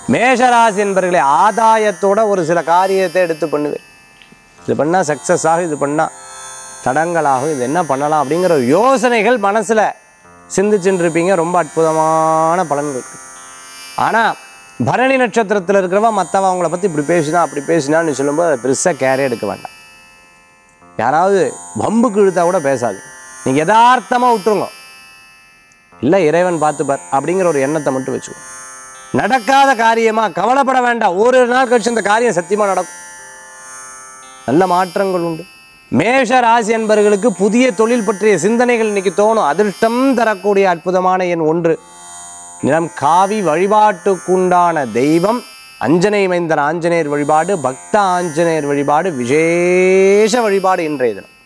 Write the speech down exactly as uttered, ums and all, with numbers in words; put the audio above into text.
மேஷராசி என்பவர்களே ஆதாயத்தோட ஒரு சில காரியத்தை எடுத்து பண்ணுவேன். இது பண்ணால் சக்ஸஸ் ஆகும், இது பண்ணால் தடங்களாகும், இது என்ன பண்ணலாம் அப்படிங்கிற யோசனைகள் மனசில் சிந்திச்சுட்டு இருப்பீங்க. ரொம்ப அற்புதமான பலன்கள். ஆனால் பரணி நட்சத்திரத்தில் இருக்கிறவா மற்றவன் அவங்கள பற்றி இப்படி பேசினா அப்படி பேசினான்னு சொல்லும்போது அதை பெருசாக கேரே எடுக்க வேண்டாம். யாராவது வம்புக்கு இழுத்தா கூட பேசாது, நீங்கள் யதார்த்தமாக விட்டுருங்க. இல்லை இறைவன் பார்த்துப்பார் அப்படிங்கிற ஒரு எண்ணத்தை மட்டும் வச்சுக்கோ. நடக்காத காரியமாக கவலைப்பட வேண்டாம். ஒரு நாள் கழிச்சு அந்த காரியம் சத்தியமாக நடக்கும். நல்ல மாற்றங்கள் உண்டு. மேஷ ராசி என்பவர்களுக்கு புதிய தொழில் பற்றிய சிந்தனைகள் இன்னைக்கு தோணும். அதிர்ஷ்டம் தரக்கூடிய அற்புதமான எண் ஒன்று. நிறம் காவி. வழிபாட்டுக்குண்டான தெய்வம் அஞ்சனை மைந்தன் ஆஞ்சநேயர் வழிபாடு, பக்த ஆஞ்சநேயர் வழிபாடு, விசேஷ வழிபாடு இன்றைய தினம்.